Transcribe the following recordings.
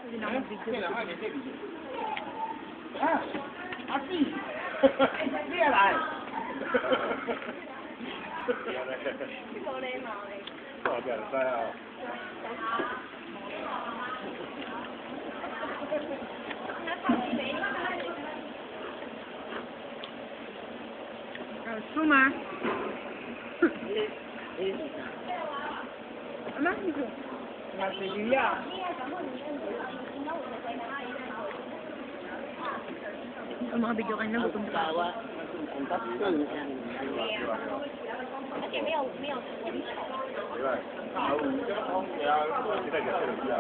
啊，阿弟，你也来？ 无礼貌嘞。 哦，这样知啊。 输吗？那你说， 那是鱼呀。 mga video kayo na gutom pa ako. 而且没有蚊虫。 对吧？啊，有这个空调，现在就睡不着。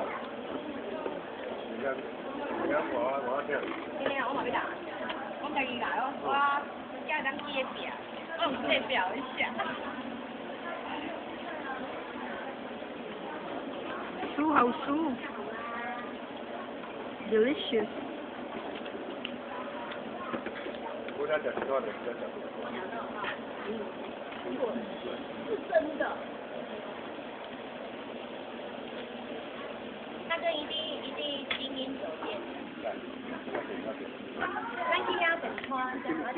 我听。 今天我嘛要打，我家己来哦，我家当街表，我代表一下。 酥好酥 ，delicious。 我家讲多少人？ 是真的。那个一定精英酒店。咱去遐等穿，等下。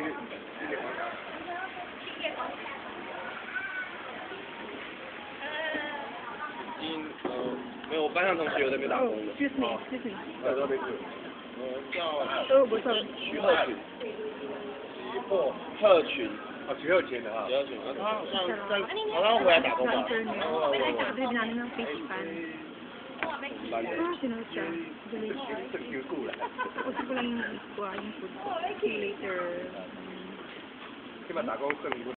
没有，我班上同学有在那边打工的。 excuse me，excuse me。 在那边住。 叫不错。 徐鹤群。鹤群。 哦，徐鹤群的哈。 徐鹤群，他好像在，好像回来打工吧。 对，比较那个飞机班。啊，sinusya. Sa Q2 lah. Gusto ko lang yung kuha yung food. See you later. 起碼打工剩